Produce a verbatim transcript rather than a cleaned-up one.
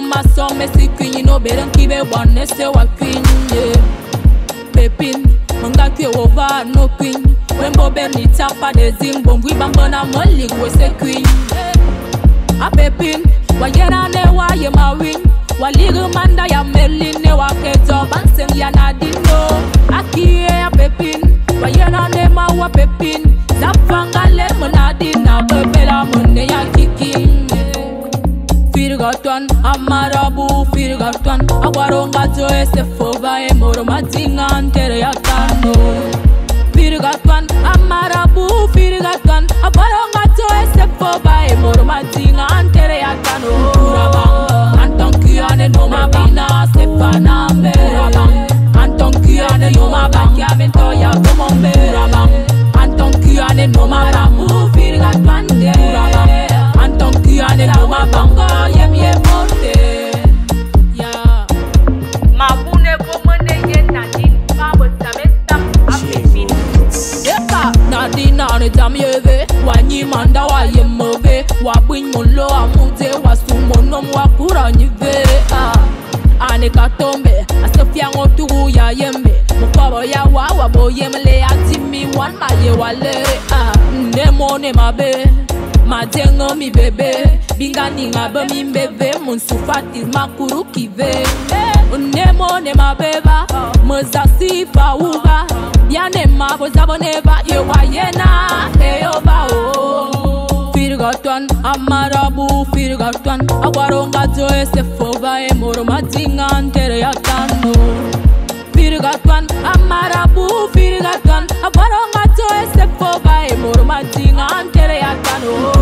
my song, Messi Queen, you know, better keep it one, let's say what Queen, yeah. Pepin, Mangaki over, no Queen. When Bobber ni tapa de zing, bon, we bambana molly, we say Queen. A Pepin, wayena ne wa ye ma win. Waligu manda ya melin ne wa keto, banseng ya nadino. Aki a Pepin, wayena ne ma wa Pepin. Zapangale monadina, bebela monne ya kikin. Firgaton, amarabu, firgaton. Aguaronga to ese foba e moro matinga antere ya kano. Firgaton, amarabu, firgaton. Aguaronga to ese foba e moro matinga antere ya kano. Urabang, Anton Kiane no mabina Stefana me. Urabang, Anton Kiane no mabaki amento ya komombe. Urabang, Anton Kiane no marabu, firgaton de. Urabang, Anton Kiane no mabanga. Wanyi manda wa yemove, wabwin mulo amute, wasumonom wakura nyive. Ane katombe, asofia ngotu ya yembe. Mukabo ya wa wabo yemle atimi wan maye wale. Nemo ne mabe, majengo mi bebe. Bingani ngabe mi bebe, munsufati makuru kive. Nemo ne mabeba, muzasi fa uba. Yane mabo zaboneva, yewa yena, eyoba o. Firgaton, amarabu, firgaton. Aguaronga to ese foba e moro matinga antere ya kano. Firgaton, amarabu, firgaton. Aguaronga to ese foba e moro matinga antere ya kano.